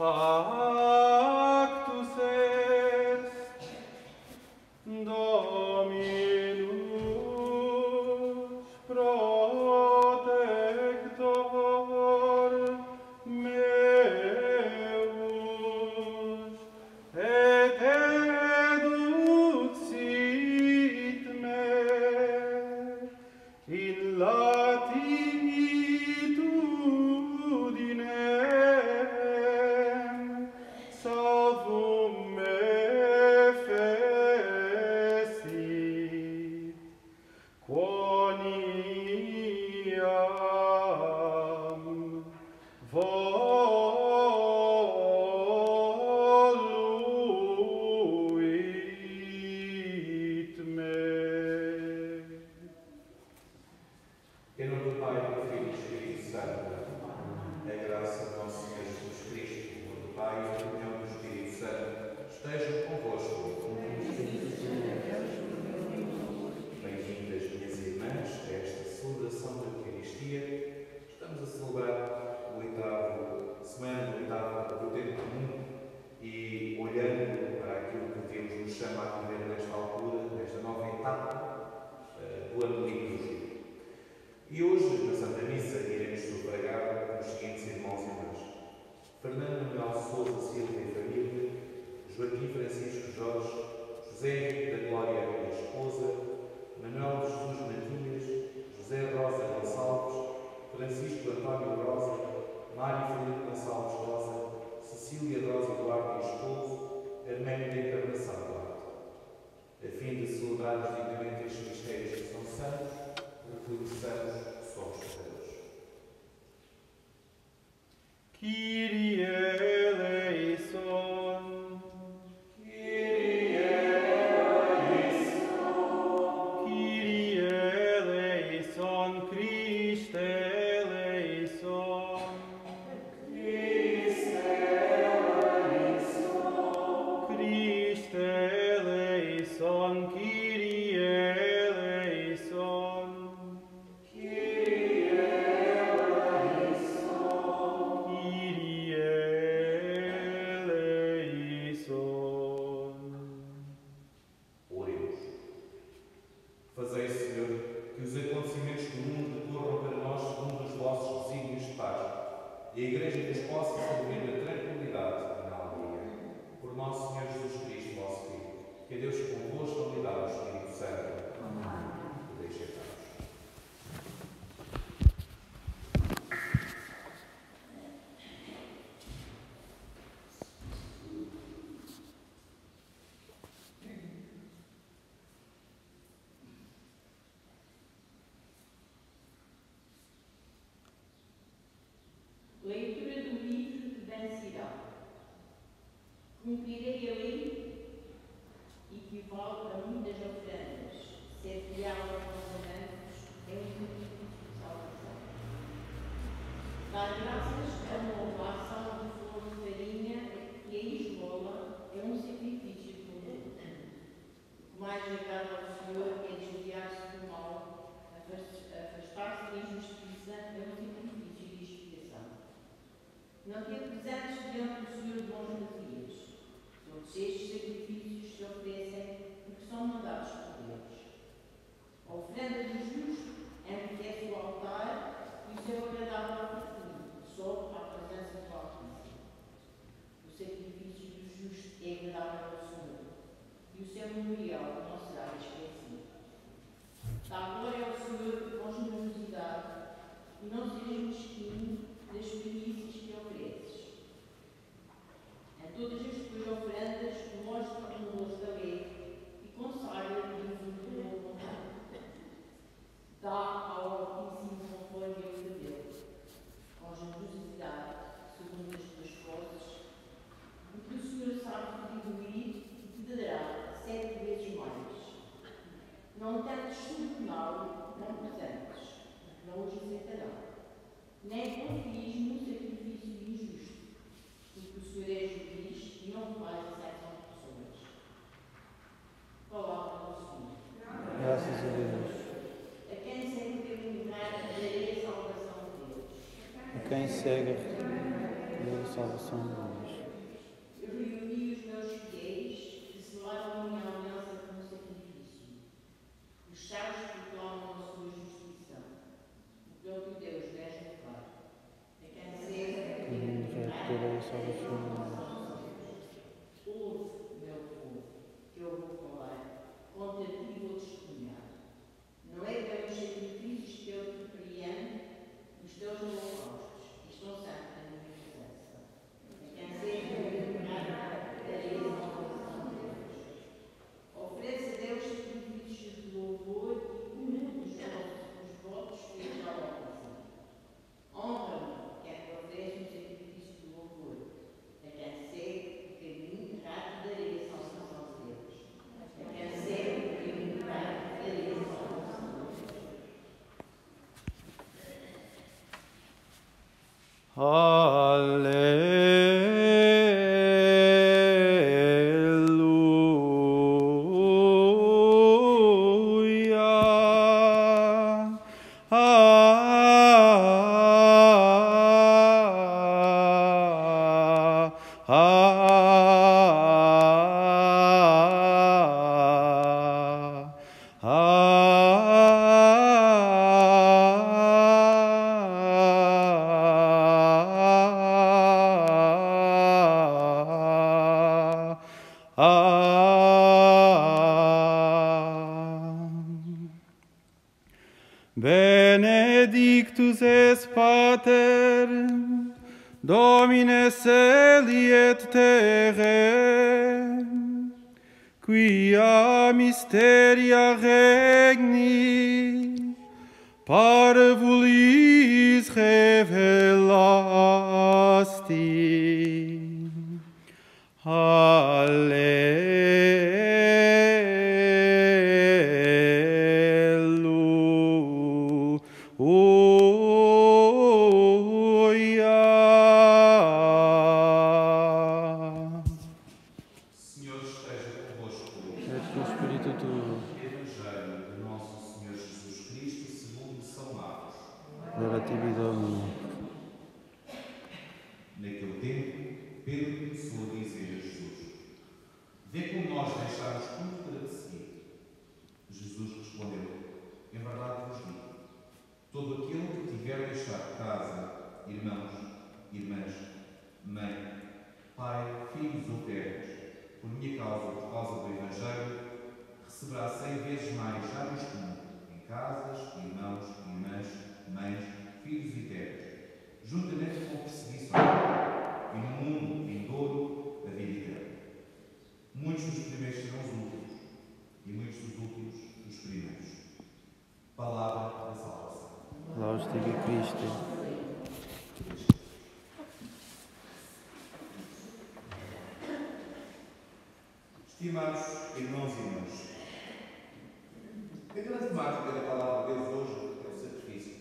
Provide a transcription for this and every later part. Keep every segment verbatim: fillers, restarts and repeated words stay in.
Factus est Dominus protector meus et eduxit me in latitudinem salvum me fecit quoniam voluit me. Em nome do Pai, do Filho e do Espírito Santo, a graça do nosso Senhor Jesus Cristo, o amor do Pai e a comunhão do Espírito Santo estejam convosco. Bem-vindas, minhas irmãs, a esta celebração da Eucaristia. Estamos a celebrar o oitavo, semana do oitavo do tempo comum e olhando para aquilo que Deus nos chama a viver nesta altura, nesta nova etapa uh, do ano litúrgico. E hoje, na Santa Missa, iremos sufragar os seguintes irmãos e irmãs: Fernando Manuel Sousa Silva e família, Joaquim Francisco Jorge, José Henrique da Glória e esposa, Manuel de Jesus Matias, José Rosa Gonçalves, Francisco António Rosa, Mário Felipe Gonçalves Rosa, Cecília Rosa Duarte e esposo, Arménio da Encarnação Duarte, a fim de celebrarmos dignamente estes mistérios que são santos, reconheçamos somos pecadores. Kyrie eleison. Kyrie eleison. Kyrie eleison. Christe eleison. Christe eleison. Christe eleison. Kyrie eleison. Kyrie eleison. Kyrie eleison. Oremos. Fazei, Senhor, que os acontecimentos do mundo decorram para nós segundo os vossos desígnios de paz, e a Igreja vos possa servir na tranquilidade e na alegria. Por nosso Senhor Jesus Cristo, vosso Filho, que é Deus convosco a unidade do Espírito Santo. Amém. Podeis sentar-vos. Leitura do livro de Ben Sirá. Cumprirei a lei equivale a muitas ofrendas. Ser fiel aos mandamentos é um sacrifício de salvação. Dar graças a uma ovação de flor de farinha e a esmola é um sacrifício de louvor. O que mais agrada ao Senhor é desviar-se do mal, afastar-se da injustiça é um sacrifício de expiação. Não te apresentes diante do Senhor bons vazias. Todos estes sacrifícios se oferecem porque são mandados por Deus. A oferenda do justo enriquece o altar e o seu agradável perfume sobe à presença do Altíssimo. O sacrifício do justo é agradável ao Senhor e o seu memorial não será esquecido. Dá glória ao Senhor com generosidade e não sejas mesquinho das primícias que ofereces. Em todas as tuas ofrendas, mostra um rosto alegre e consagra-te no futuro vontade. Dá ao Altíssimo conforme ele te deu, com generosidade, segundo as tuas forças, porque o Senhor sabe retribuir e te dará sete vezes mais. Não tantos sobre mal, não presentes, não os aceitarão. Nem confies no sacrifício injusto, porque o Senhor é juiz e não faz aceição de pessoas. Palavra do Senhor. Graças a Deus. A quem segue o caminho reto, darei a salvação de Deus. A quem segue pela salvação de nós. Reuni os meus fiéis que selaram a minha aliança com o sacrifício. Os sábios proclamam a sua justiça. O próprio Deus dez declara. A quem seja Pela salvação de nós. ouve, meu povo, que eu vou falar, contra ti vou testemunhar. Não é pelos sacrifícios que eu te repreendo, os teus holocaustos estão sempre na minha presença. A quem seja purificado, darei a salvação de Deus. Oferece a Deus sacrifícios de louvor e cumpre os vossos votos que eu já ofereci. Honra-me, que é que oferece um sacrifício de louvor. A quem segue o caminho errado, darei a salvação de Deus. A quem segue o caminho errado, darei a salvação de Deus. Aleluia. Ah, ah, ah, ah. Benedictus es Pater, Domine celi et terrae, quia mysteria regni parvulis revelasti. Aleluia. Senhor esteja convosco. É com o Espírito tudo. Evangelho de Nosso Senhor Jesus Cristo segundo São Marcos. Glória a ti, Domino. Naquele tempo, Pedro começou a dizer a Jesus: Vê como nós deixámos tudo para te seguir. Jesus respondeu: Em verdade vos digo, todo aquele que tiver deixado casa, irmãos, irmãs, mãe, pai, filhos ou terras, por minha causa, por causa do Evangelho, receberá cem vezes mais já neste mundo, em casas, irmãos, irmãs, mães, filhos e terras, juntamente com perseguições, e no mundo vindouro a vida eterna. Muitos dos primeiros serão os últimos, e muitos dos últimos os primeiros. Palavra da salvação. Laus te Cristo. Estimados irmãos e irmãs, a grande temática da palavra de Deus hoje é o sacrifício.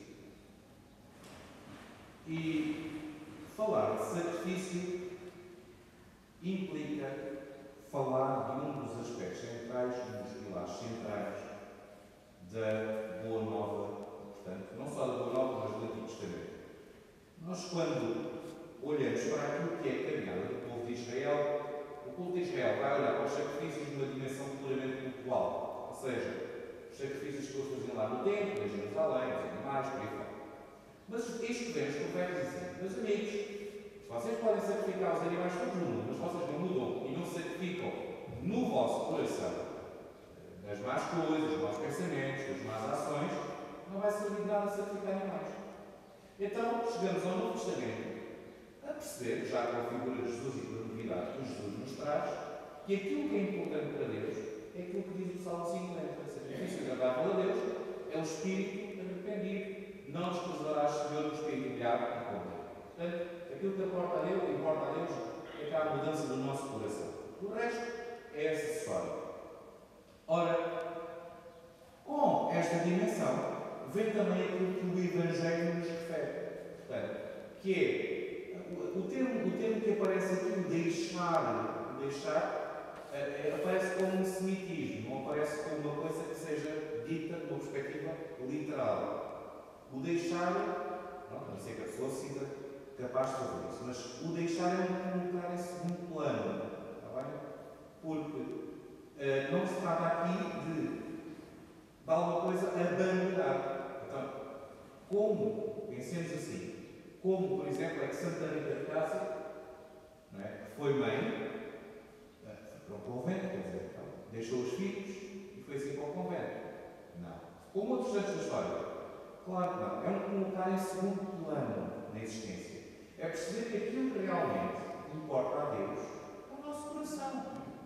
E falar de sacrifício implica falar de um dos aspectos centrais, um dos pilares centrais da Boa Nova, portanto, não só da Boa Nova, mas do Antigo Testamento. Nós, quando olhamos para aquilo que é a caminhada do povo de Israel, o povo de Israel vai olhar para os sacrifícios numa dimensão puramente cultural, ou seja, os sacrifícios que eles faziam lá no templo, em Jerusalém, os animais, por aí fora. Mas isto vem-nos convém dizer, meus amigos, vocês podem sacrificar os animais todos no mundo, mas vocês não mudam e não sacrificam no vosso coração das más coisas, dos maus pensamentos, das más ações, não vai servir de nada sacrificar animais. Então, chegamos ao Novo Testamento a perceber, já com a figura de Jesus e com a novidade que Jesus nos traz, que aquilo que é importante para Deus é aquilo que diz o Salmo cinquenta. O sacrifício agradável a Deus é o espírito arrependido. Não desprezarás, Senhor, o espírito humilhado e contrito. Portanto, aquilo que importa a Deus, importa a Deus é que há a mudança do nosso coração. O resto é acessório. Ora, com esta dimensão, vem também aquilo que o Evangelho nos refere. Portanto, que é o termo, o termo que aparece aqui, o deixar, o deixar é, aparece como um semitismo, não aparece como uma coisa que seja dita de uma perspectiva literal. O deixar, não, a não ser que a pessoa se sinta capaz de fazer isso. Mas o deixar é um colocar em segundo plano. Está bem? Porque uh, não se trata aqui de, de alguma coisa abandonar. Então, como, pensemos assim, como, por exemplo, é que Santa Rita de Cássia, não é? Que foi mãe, foi para um convento, quer dizer, então, deixou os filhos e foi assim para o convento. Não. Como outros santos da história. Claro que não. É um colocar em segundo plano na existência. É perceber que aquilo que realmente importa a Deus é o nosso coração.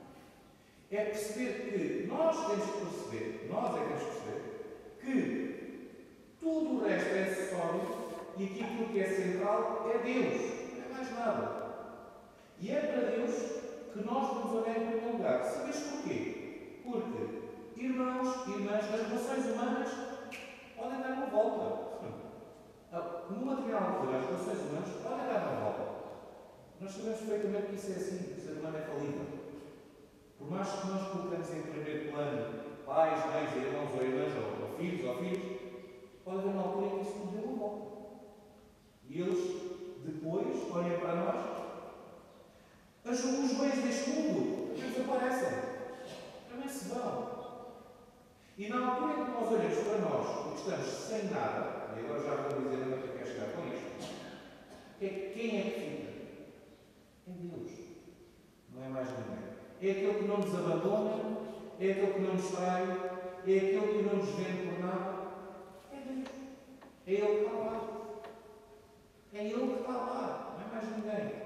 É perceber que nós temos que perceber, nós é que temos que perceber, que tudo o resto é acessório e aquilo que é central é Deus. Não é mais nada. E é para Deus que nós vamos olhar em primeiro lugar. Sabes porquê? Porque irmãos e irmãs, as relações humanas podem dar uma volta. No material de as relações humanas podem dar uma volta. Nós sabemos perfeitamente que isso é assim, que o ser humano é falível. Por mais que nós colocamos em primeiro plano pais, mães, irmãos ou irmãs, ou, ou filhos ou filhos, pode haver uma altura em que isso não deu uma volta. E eles depois olham para nós. Os bens deste mundo também desaparecem. Também se vão. E na altura em que nós olhamos para nós e estamos sem nada, e agora já vou dizer onde é que eu quero chegar com isto, quem é que fica? É Deus. Não é mais ninguém. É aquele que não nos abandona, é aquele que não nos trai, é aquele que não nos vende por nada. É Deus. É Ele que está lá. É Ele que está lá. Não é mais ninguém.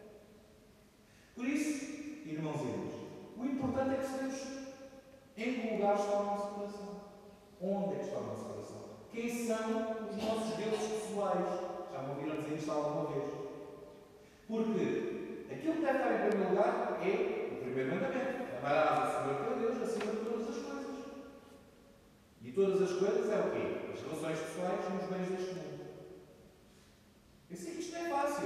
Por isso, irmãos e irmãs, o importante é que sabemos em que lugar está o nosso coração. Onde é que está o nosso coração? Quem são os nossos deuses pessoais? Já me ouviram dizer isto alguma vez? Porque aquilo que deve estar em primeiro lugar é o primeiro mandamento. Amarás o Senhor teu Deus acima de todas as coisas. E todas as coisas é o quê? As relações pessoais nos bens deste mundo. Eu sei que isto não é fácil.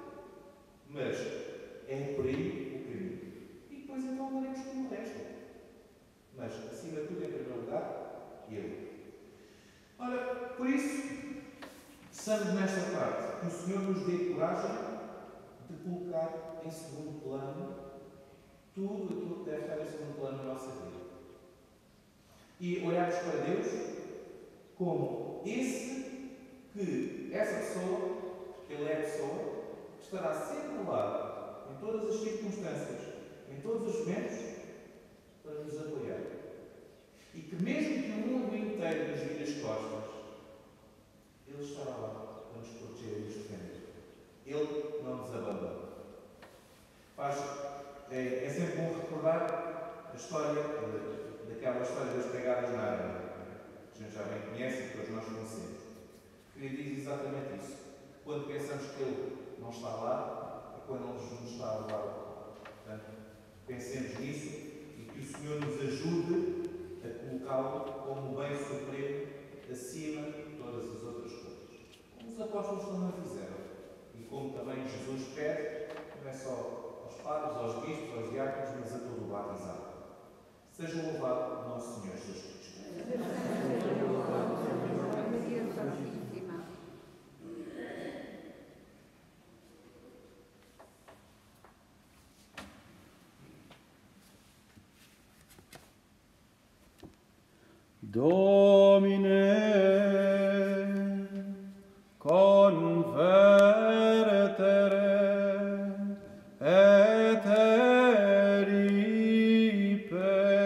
Mas é por aí o caminho. E depois então andaremos com o resto. Mas, acima de tudo, em primeiro lugar, Ele. Ora, por isso, precisamos nesta parte que o Senhor nos dê coragem de colocar em segundo plano tudo aquilo que deve estar em segundo plano na nossa vida. E olharmos para Deus como esse que, essa pessoa, porque Ele é a pessoa, estará sempre ao lado, em todas as circunstâncias, em todos os momentos, para nos apoiar. E que mesmo que o mundo inteiro nos vire as costas, Ele estará lá para nos proteger e nos defender. Ele não nos abandona. Faz, é, é sempre bom recordar a história, daquela história das pegadas na areia, que a gente já bem conhece e que todos nós conhecemos. Que ele diz exatamente isso. Quando pensamos que Ele não está lá, é quando Ele nos está a levar. Portanto, pensemos nisso e que o Senhor nos ajude a colocá-lo como bem supremo acima de todas as outras coisas. Como os apóstolos também fizeram. E como também Jesus pede, não é só aos padres, aos bispos, aos diáconos, mas a todo o batizado. Seja louvado o nosso Senhor Jesus Cristo. Domine, convertere et eripe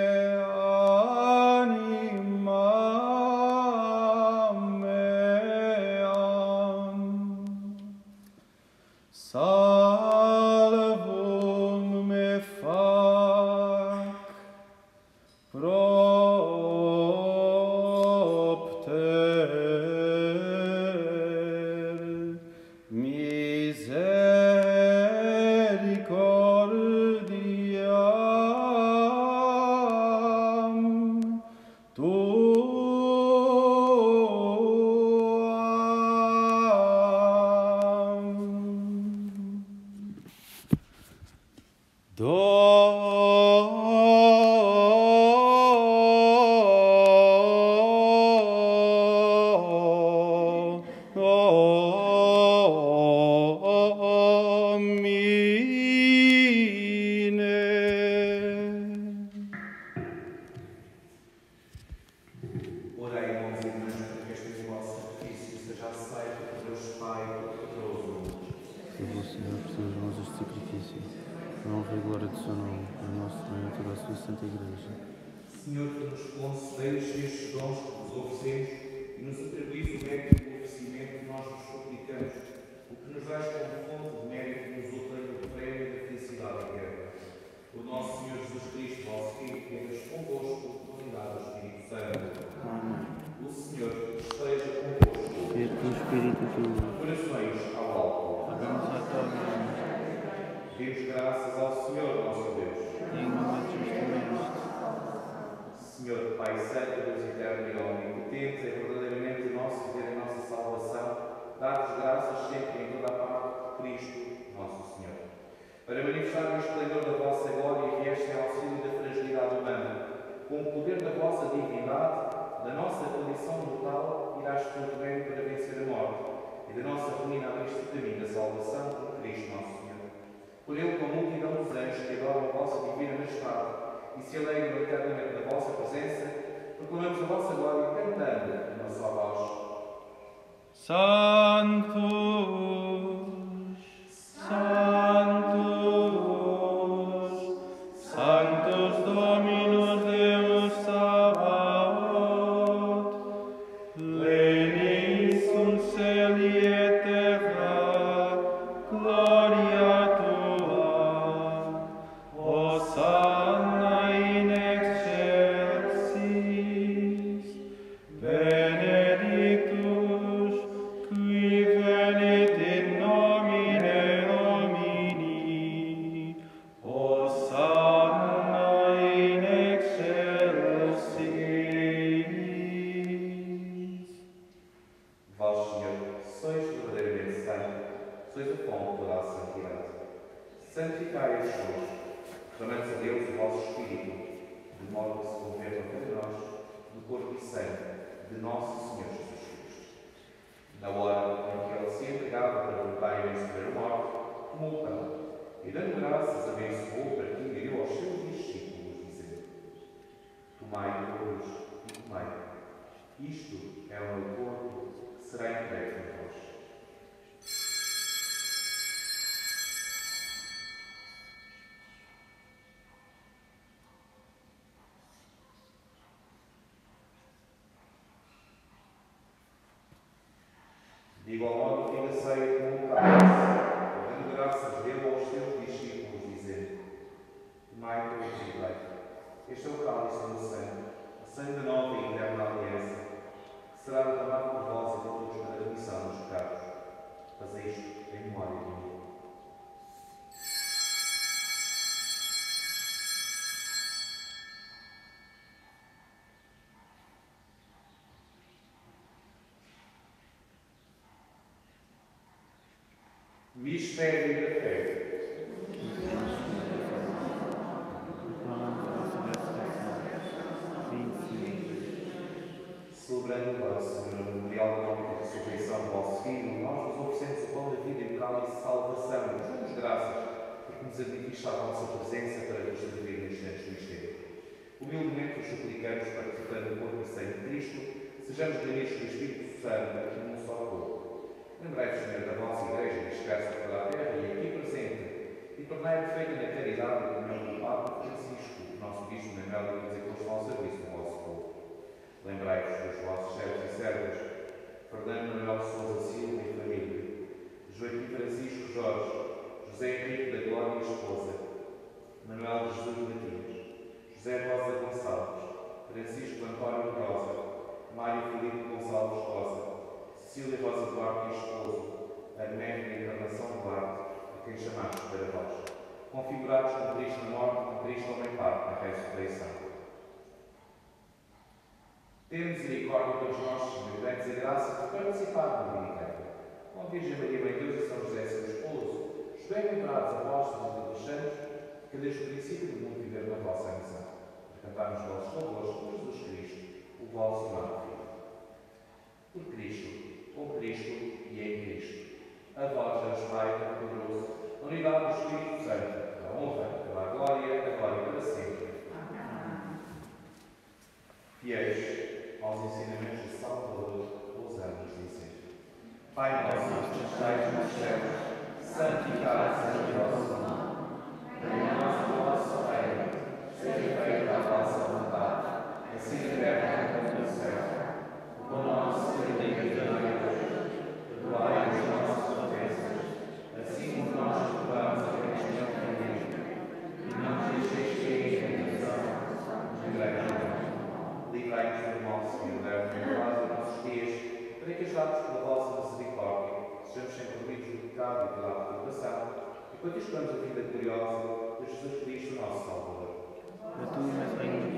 anima meam. Salvum me fac propter Santa Igreja. Senhor, que nos concedeiros estes dons que vos oferecemos e nos atribuís o mérito do oferecimento que nós vos suplicamos, o que nos dás como fonte de mérito e nos outorga o prémio da felicidade eterna. O nosso Senhor Jesus Cristo, vosso Filho, temos convosco, com a unidade do Espírito Santo. Amém. O Senhor esteja convosco. E com o Espírito tudo. Corações ao alto. Hagamos a tua mão. Demos graças ao Senhor, nosso Deus. Digno é justamente. Senhor, Pai Santo, Deus eterno e omnipotente, é verdadeiramente o nosso dever e a nossa salvação, dar-vos graças sempre em toda a parte por Cristo, nosso Senhor. Para manifestar o esplendor da vossa glória, vieste em auxílio da fragilidade humana, com o poder da vossa divindade, da nossa condição mortal, irás por meio para vencer a morte, e da nossa ruína a este caminho da salvação por Cristo, nosso Senhor. Por ele, com a multidão dos anjos que adoram a vossa divina majestade, e se alegram eternamente na vossa presença, proclamamos a vossa glória cantando uma só voz. Santos, Santos, Santos Dominus Deus Sabaoth, pleni sunt celi et terra, gloria tua, Hosanna in excelsis, benedictus qui venit in nomine Domini, Hosanna in excelsis. Vós, Senhor, sois verdadeiramente santo, sois a fonte de toda a santidade. Santificai as pessoas, clamamos a Deus o vosso Espírito, de modo que se convertam para nós no corpo e sangue de nosso Senhor Jesus Cristo. Na hora em que ele se entregava para voluntariamente sofrer a morte, tomou o pão e, dando graças, abençoou, partiu e deu aos seus discípulos, dizendo: Tomai todos e comei. Isto é o meu corpo que será entregue por vós. De igual modo, o fim da ceia com o cálice, dando graças, deu aos seus discípulos, dizendo: Tomai todos e bebei. Este é o cálice do meu sangue, o sangue da nova e eterna aliança, que será derramado por vós e por todos para a remissão dos pecados. Fazei isto em memória de mim. Mistério da fé. Celebrando agora, Senhor, o memorial da morte e ressurreição do vosso Filho, nós vos oferecemos o pão da vida e o cálice de salvação. Nos damos graças porque nos admitiste à vossa presença para vos servir nestes anos do mistério. Humildemente vos suplicamos, participando do corpo e sangue de Cristo, sejamos reunidos com o Espírito Santo num só corpo. Lembrai-vos, Senhor, da vossa Igreja, dispersa por toda a terra e aqui presente, e tornai perfeita na caridade a comunhão do Papa Francisco, nosso Bispo na Mel, que desencosta ao serviço do vosso povo. Lembrai-vos dos vossos servos e servas, Fernando Manuel Sousa Silva e família, Joaquim Francisco Jorge, José Henrique da Glória e esposa, Manuel de Jesus Matias, José Rosa Gonçalves, Francisco António Rosa, Mário Filipe Gonçalves Rosa, Cecília Rosa Duarte e esposo, Arménia Encarnação Duarte, a quem chamaste para vós, configurados com Cristo na morte, com Cristo também parte na ressurreição. Temos misericórdia pelos nossos semelhantes e graça por participar da vida eterna. Com a Virgem Maria, Mãe de Deus e São José, seu esposo, os bem-aventurados apóstolos e dos santos, que desde o princípio do mundo viveram na vossa missão, para cantarmos vossos favores por Jesus Cristo, o vosso amado Filho. Por Cristo, com Cristo e em Cristo. A vós, Deus Pai Todo-Poderoso, na unidade do Espírito Santo, a honra, a glória, a glória para sempre. Fiéis aos ensinamentos de Salvador, ousamos dizer: Pai nosso que estais nos céus, santificado seja o vosso nome. Venha a nós o vosso reino, seja feita a deixados pela vossa misericórdia, sejamos sempre livres do pecado e pela perturbação, e participamos a vida gloriosa de Jesus Cristo, nosso Salvador. A tu, meu Senhor,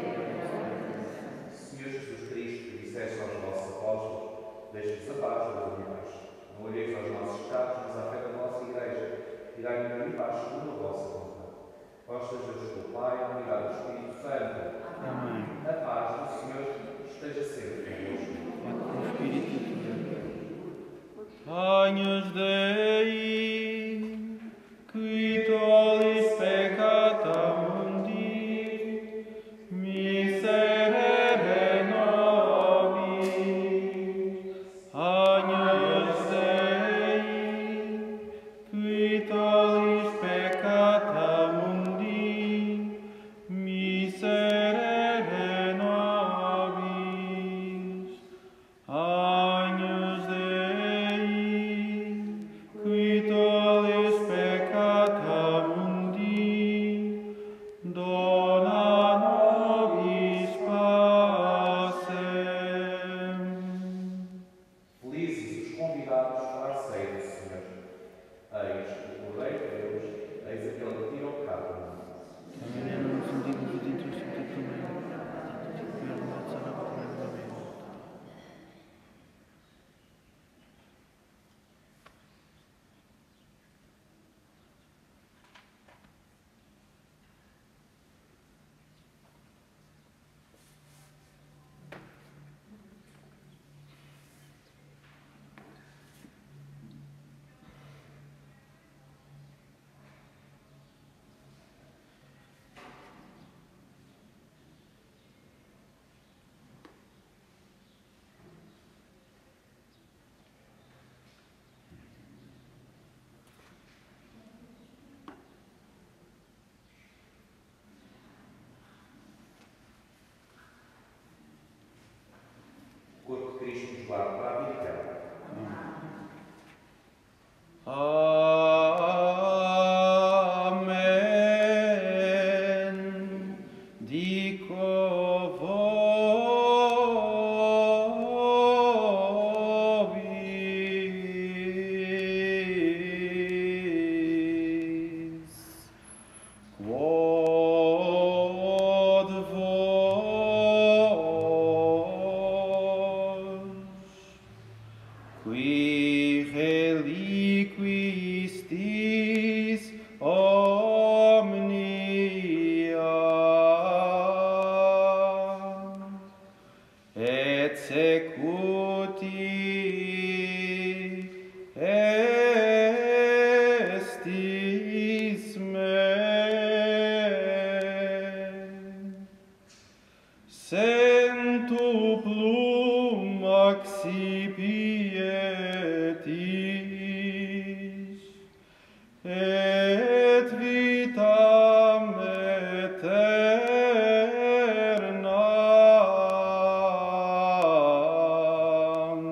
Senhor Jesus Cristo, que disseste aos vossos apóstolos, deixe-vos a paz, eu dou-vos a paz. Não olheis aos nossos pecados, mas à fé da vossa Igreja, e dai-lhe amor e paz segundo a vossa vontade. Vós seja do Pai, a unidade do Espírito Santo. amém. A paz do Senhor esteja sempre convosco. E com o Espírito tuo. Agnus Dei, qui tollis peccata mundi, miserere nobis. Agnus Dei, qui tollis peccata mundi, miserere nobis. Agnus Dei, qui tollis peccata mundi, dona nobis pacem. Felizes os convidados para a ceia do Senhor. Eis o Cordeiro de Deus, eis aquele que tira o pecado do mundo. Também no sentido de dentro do sentido também. O corpo de Cristo nos guarda para a vida eterna. Amen. Dico vobis, quod vos, qui reliquistis omnia, et secuti estis me, centuplum accipietis, et vitam aeternam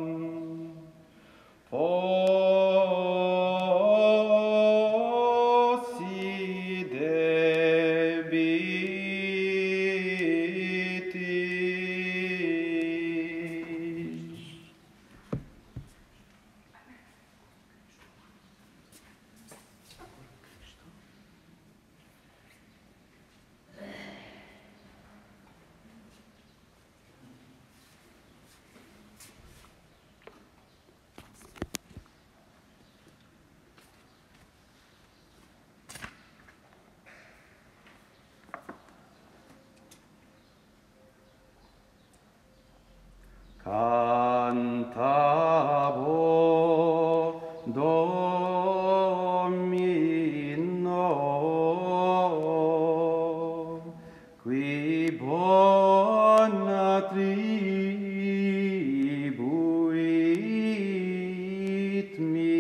possidebitis. Cantabo Domino, qui bona tribuit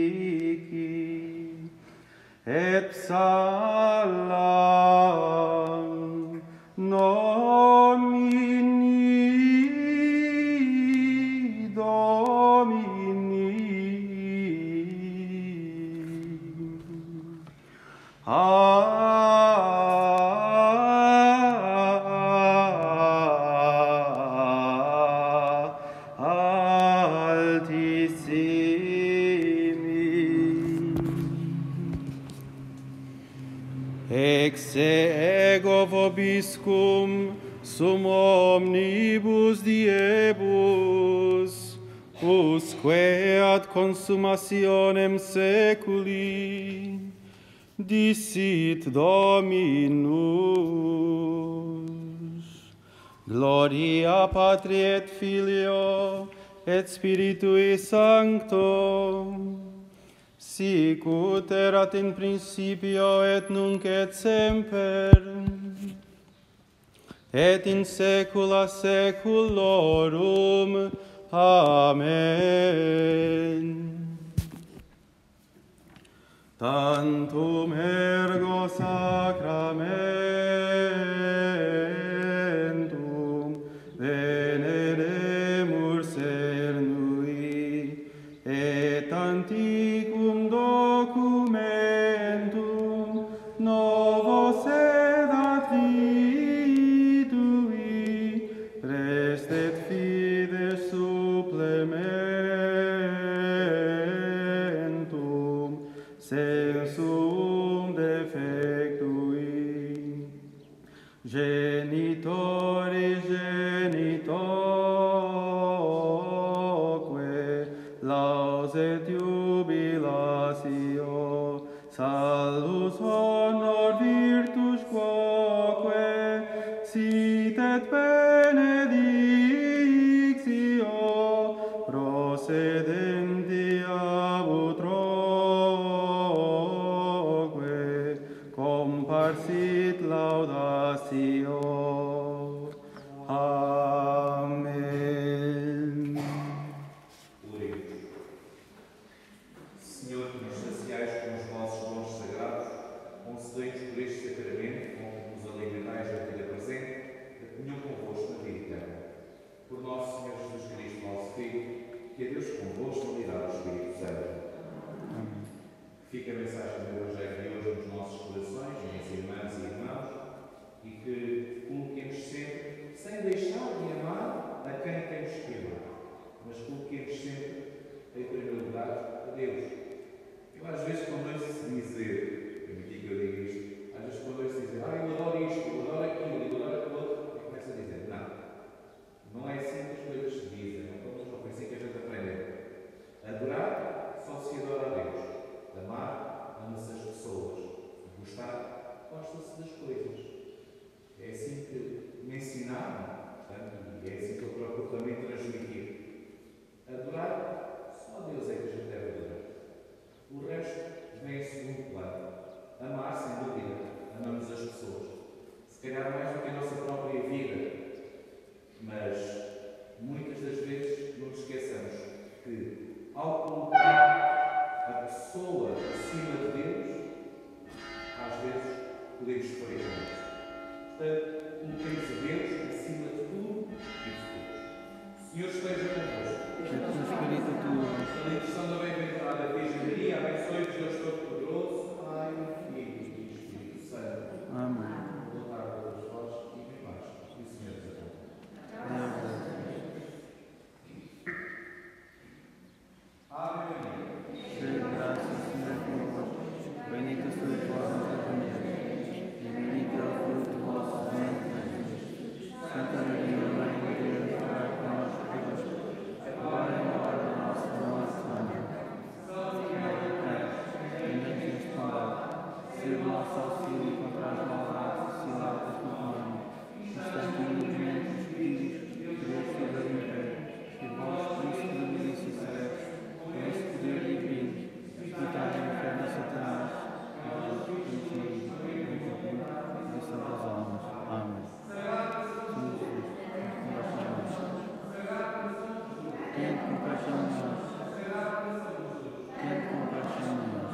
mihi, et psalam nomini Domini. Alti vobiscum sum omnibus diebus, usque ad consummationem seculi dicit Dominus. Gloria Patri et Filio et Spiritui Sancto, sic ut erat in principio et nunc et semper, et in saecula saeculorum. Amen. Tantum ergo sacramentum veneremur cernui, et antiquum documentum novo sedat vidui, prestet fides supplementum sensum defectui. Genitoris genitoque laus et jubilatio, salus honor virtus quoque sit et benedictio procedenti ab utroque comparsit laudatio. Amen. Oremos. Senhor, que nos saciais com os vossos dons sagrados, concedei-nos por este sacramento, com que nos alimentais da vida presente, a comunhão convosco na vida eterna. Por nosso Senhor Jesus Cristo, vosso Filho, que a Deus convosco na unidade do Espírito Santo. Amém. Fica a mensagem do Evangelho de hoje nos nossos corações, minhas irmãs e irmãos, e que coloquemos sempre, sem deixar de amar a quem temos que amar, mas coloquemos sempre, em primeiro lugar, a Deus. Eu às vezes, quando ouço dizer, permiti que eu diga isto, às vezes quando ouço dizer, ah, eu adoro isto, eu adoro aquilo, eu adoro aquilo outro, eu começo a dizer, não, não é assim que as coisas se dizem, não, não foi assim que a gente aprende. Adorar só se adora a Deus. Amar, ama-se as pessoas. Gostar, gosta-se das coisas. É assim que me ensinaram, portanto, e é assim que eu procuro também transmitir. Adorar, só a Deus é que a gente deve adorar. O resto vem em segundo plano. Amar, sem dúvida, amamos as pessoas. Se calhar mais do que a nossa própria vida. Mas, muitas das vezes, não nos esqueçamos que, ao colocar a pessoa acima de Deus, às vezes podemos sofrer com isso. Portanto, coloquemos a Deus acima de tudo e de todos. O Senhor esteja convosco. Que o teu Espírito tuo. Pela intercessão da bem-aventurada Virgem Maria, abençoe-vos Deus Todo-Poderoso, Pai, Filho e Espírito Santo. Amém. Boa tarde a todos vós e em paz. E o Senhor vos acompanhe. Ave Maria. Cheia de graça, o Senhor é convosco. Bendita sois vós entre as mulheres, e bendito é o fruto do vosso ventre, Jesus. Santa Maria, Mãe de Deus, rogai por nós, pecadores, agora e na hora da nossa morte. Amém. Ainda neste combate, seja o nosso auxílio contra as maldades e ciladas do mundo. Instante iluminante dos perigos, Deus toda a império, e vós, Cristo da milícia celeste, com esse poder divino, explicar o inferno a Satanás, e Deus, e santas almas. Amém. Senhor Jesus, tenha compaixão de nós. Tenha compaixão de nós.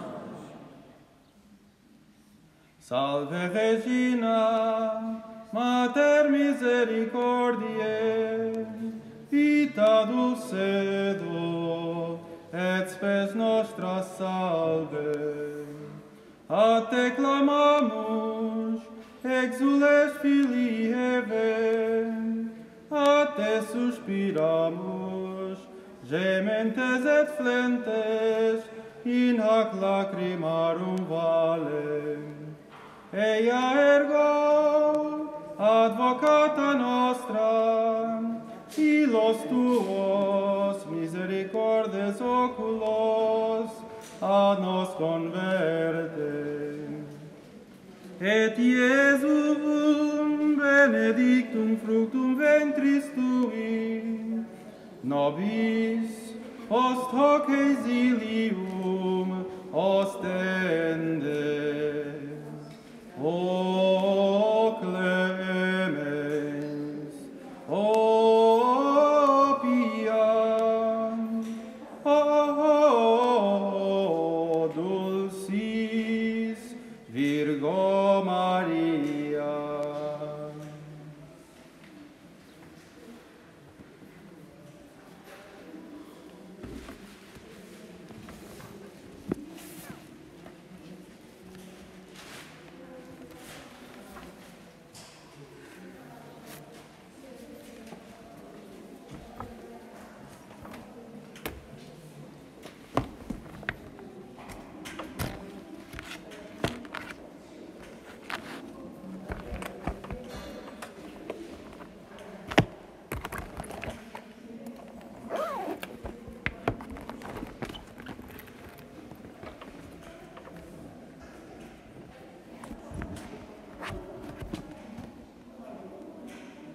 Salve Regina, Mater misericordiae, vita dulcedo, et spes nostra salve. A te clamamus, exules filii Eve, a te suspiramus, gementes et flentes, in hac lacrimarum vale. Eia ergo, advocata nostra, ilos tuos misericordes oculos ad nos converte. Et Iesum benedictum fructum ventris tui, nobis post hoc exilium ostende. O